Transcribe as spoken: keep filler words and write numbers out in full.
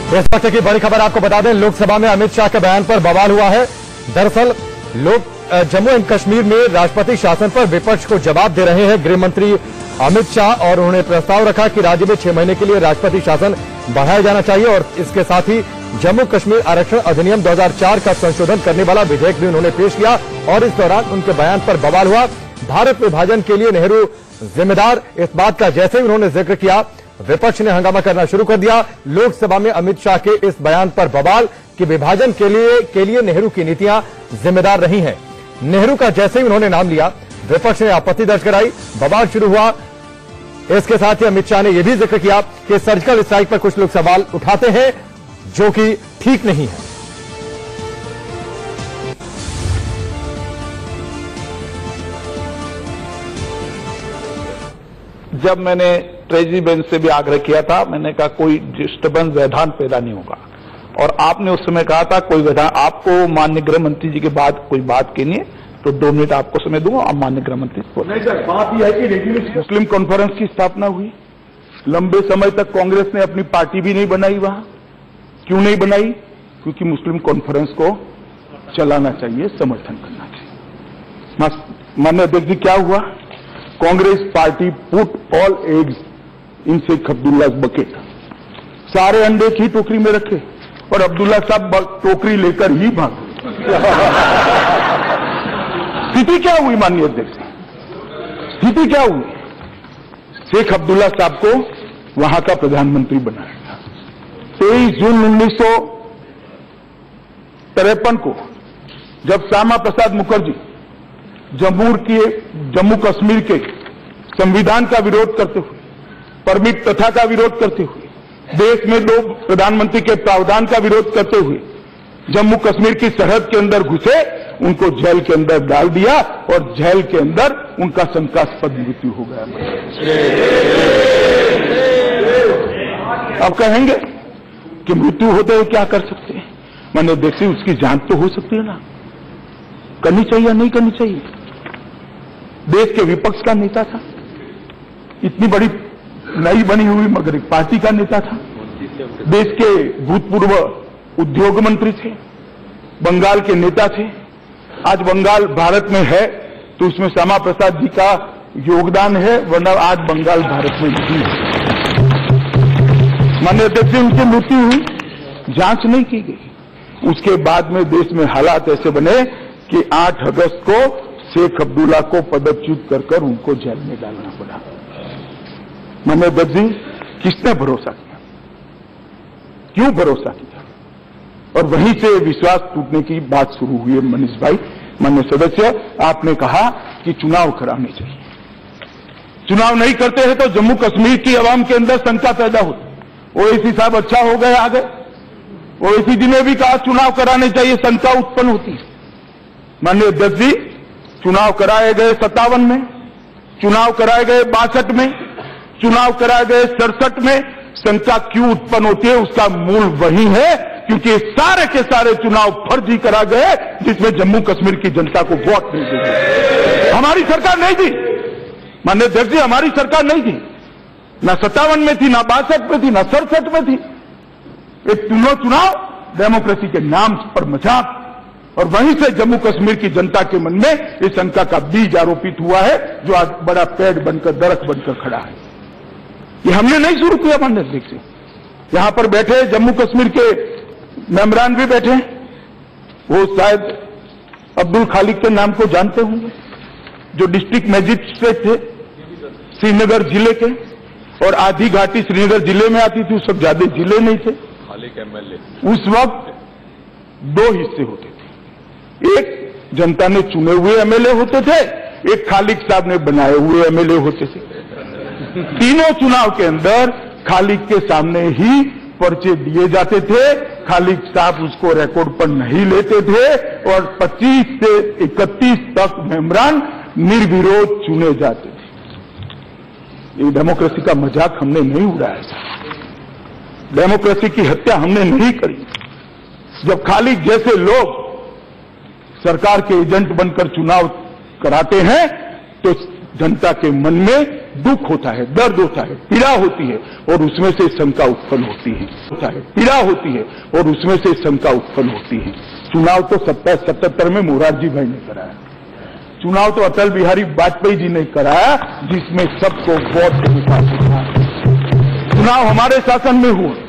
इस वक्त की बड़ी खबर आपको बता दें, लोकसभा में अमित शाह के बयान पर बवाल हुआ है। दरअसल लोग जम्मू एंड कश्मीर में राष्ट्रपति शासन पर विपक्ष को जवाब दे रहे हैं गृह मंत्री अमित शाह, और उन्होंने प्रस्ताव रखा कि राज्य में छह महीने के लिए राष्ट्रपति शासन बढ़ाया जाना चाहिए और इसके साथ ही जम्मू कश्मीर आरक्षण अधिनियम दो हज़ार चार का संशोधन करने वाला विधेयक भी उन्होंने पेश किया। और इस दौरान उनके बयान पर बवाल हुआ। भारत विभाजन के लिए नेहरू जिम्मेदार, इस बात का जैसे ही उन्होंने जिक्र किया विपक्ष ने हंगामा करना शुरू कर दिया। लोकसभा में अमित शाह के इस बयान पर बवाल कि विभाजन के लिए के लिए नेहरू की नीतियां जिम्मेदार रही हैं। नेहरू का जैसे ही उन्होंने नाम लिया विपक्ष ने आपत्ति दर्ज कराई, बवाल शुरू हुआ। इसके साथ ही अमित शाह ने यह भी जिक्र किया कि सर्जिकल स्ट्राइक पर कुछ लोग सवाल उठाते हैं जो कि ठीक नहीं है। जब मैंने ट्रेजरी बेंच से भी आग्रह किया था, मैंने कहा कोई डिस्टर्बेंस व्यवधान पैदा नहीं होगा, और आपने उस समय कहा था कोई व्यवधान, आपको माननीय गृह मंत्री जी के बाद कोई बात कहनी है तो दो मिनट आपको समय दूंगा। आप माननीय गृह मंत्री को नहीं सर, बात यह है कि रेगुलेशन मुस्लिम कॉन्फ्रेंस की स्थापना हुई, लंबे समय तक कांग्रेस ने अपनी पार्टी भी नहीं बनाई वहां। क्यों नहीं बनाई? क्योंकि मुस्लिम कॉन्फ्रेंस को चलाना चाहिए, समर्थन करना चाहिए। माननीय अध्यक्ष जी, क्या हुआ? Congress party put all eggs in Sheikh Abdullah bucket, सारे अंडे एक ही टोकरी में रखे और अब्दुल्ला साहब टोकरी लेकर ही भाग। स्थिति क्या हुई माननीय अध्यक्ष? स्थिति क्या हुई? शेख अब्दुल्ला साहब को वहां का प्रधानमंत्री बनाया गया। तेईस जून उन्नीस सौ तिरपन को जब श्यामा प्रसाद मुखर्जी जम्मू के जम्मू कश्मीर के संविधान का विरोध करते हुए, परमिट प्रथा का विरोध करते हुए, देश में दो प्रधानमंत्री के प्रावधान का विरोध करते हुए जम्मू कश्मीर की सरहद के अंदर घुसे, उनको जेल के अंदर डाल दिया और जेल के अंदर उनका शंकास्पद मृत्यु हो गया। अब कहेंगे कि मृत्यु होते हुए क्या कर सकते हैं? मैंने देखी उसकी जांच तो हो सकती है ना, करनी चाहिए या नहीं करनी चाहिए? देश के विपक्ष का नेता था, इतनी बड़ी नई बनी हुई मगर एक पार्टी का नेता था, देश के भूतपूर्व उद्योग मंत्री थे, बंगाल के नेता थे। आज बंगाल भारत में है तो उसमें श्यामा प्रसाद जी का योगदान है, वरना आज बंगाल भारत में नहीं है। माननीय अध्यक्ष जी, उनकी मृत्यु हुई, जांच नहीं की गई। उसके बाद में देश में हालात ऐसे बने कि आठ अगस्त को शेख अब्दुल्ला को पदच्युत कर कर उनको जेल में डालना पड़ा। माननीय अध्यक्ष जी, किसने भरोसा किया? क्यों भरोसा किया? और वहीं से विश्वास टूटने की बात शुरू हुई है। मनीष भाई, माननीय सदस्य, आपने कहा कि चुनाव कराने चाहिए। चुनाव नहीं करते हैं तो जम्मू कश्मीर की आवाम के अंदर शंका पैदा होती। ओवैसी साहब अच्छा हो गए, आ गए। ओवैसी जी ने भी कहा चुनाव कराने चाहिए, शंका उत्पन्न होती है। माननीय अध्यक्ष जी, चुनाव कराए गए सत्तावन में, चुनाव कराए गए बासठ में, चुनाव कराए गए सड़सठ में। शंका क्यों उत्पन्न होती है? उसका मूल वही है क्योंकि सारे के सारे चुनाव फर्जी करा गए जिसमें जम्मू कश्मीर की जनता को वोट नहीं दी। हमारी सरकार नहीं दी माननीय अध्यक्ष जी, हमारी सरकार नहीं थी, ना सत्तावन में थी, ना बासठ में थी, ना सड़सठ में थी। ये तीनों चुनाव डेमोक्रेसी के नाम पर मजाक, और वहीं से जम्मू कश्मीर की जनता के मन में इस शंका का बीज आरोपित हुआ है जो आज बड़ा पेड़ बनकर, दरख्त बनकर खड़ा है। ये हमने नहीं शुरू किया माननीय अध्यक्ष जी। यहां पर बैठे जम्मू कश्मीर के मेंबरान भी बैठे, वो शायद अब्दुल खालिक के नाम को जानते होंगे, जो डिस्ट्रिक्ट मजिस्ट्रेट थे श्रीनगर जिले के, और आधी घाटी श्रीनगर जिले में आती थी, उस वक्त ज्यादा जिले नहीं थे। खालिक एमएलए उस वक्त दो हिस्से होते थे, एक जनता ने चुने हुए एमएलए होते थे, एक खालिक साहब ने बनाए हुए एमएलए होते थे। तीनों चुनाव के अंदर खालिक के सामने ही पर्चे दिए जाते थे, खालिक साहब उसको रिकॉर्ड पर नहीं लेते थे, और पच्चीस से इकतीस तक मेंबरान निर्विरोध चुने जाते थे। ये डेमोक्रेसी का मजाक हमने नहीं उड़ाया था, डेमोक्रेसी की हत्या हमने नहीं करी। जब खालिक जैसे लोग सरकार के एजेंट बनकर चुनाव कराते हैं तो जनता के मन में दुख होता है, दर्द होता है, पीड़ा होती है और उसमें से शंका उत्पन्न होती है होता है पीड़ा होती है और उसमें से शंका उत्पन्न होती है। चुनाव तो सत्तर सतहत्तर में मोरारजी भाई ने कराया, चुनाव तो अटल बिहारी वाजपेयी जी ने कराया, जिसमें सबको वोट के मुकाबले चुनाव हमारे शासन में हुआ।